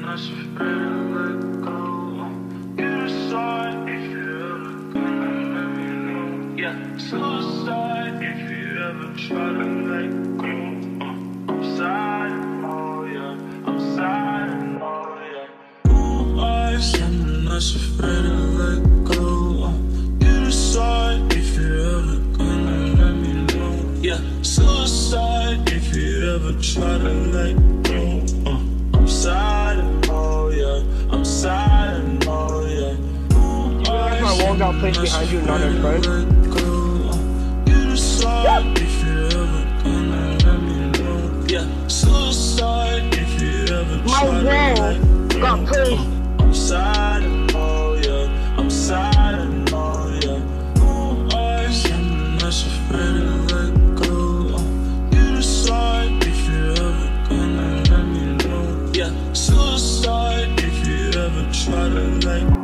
not afraid to let go. You decide if you ever gonna let me know. Yeah, suicide if you ever try to let go. I'm sad, oh yeah, I'm sad, oh yeah. Ooh, I'm not afraid to let go. You decide if you ever gonna let me know. Yeah, suicide if you ever try to let go. I'm sad, oh yeah, I'm sad, oh yeah. You realize my wall got placed behind you, not in front? You decide if you ever gonna let me know. Yeah, suicide if you ever try to let go. Got placed. I'm sad, oh yeah, I'm sad, oh yeah. I'm not afraid to let go. You decide if you ever gonna let me know. Yeah, suicide if you ever try to let go.